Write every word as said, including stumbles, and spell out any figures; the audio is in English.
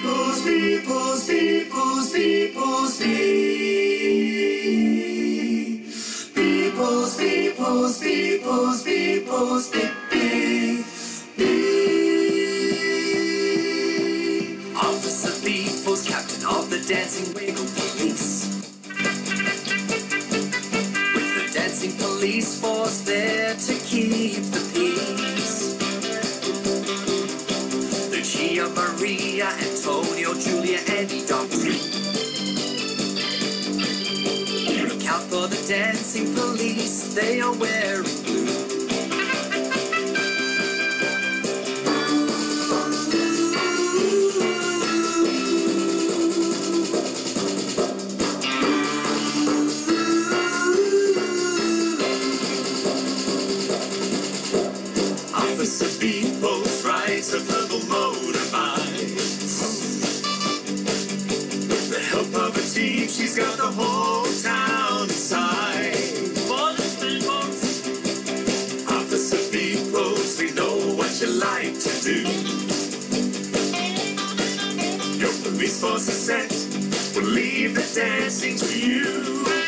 Beeples, Beeples, Beeples, Beeples, beep. Beeples, Beeples, Beeples, Beeples, beep, beep, beep. Officer Beeples, captain of the dancing wiggle police. With the dancing police force there to keep the peace. Lucia, Maria, Antonio, Julia, Andy, Dom, look out for the dancing police, they are wearing blue. Officer Beeples rides a purple motorbike. With the help of a team, she's got the whole town inside. Officer Beeples, we know what you like to do. Your police force is set, we'll leave the dancing to you.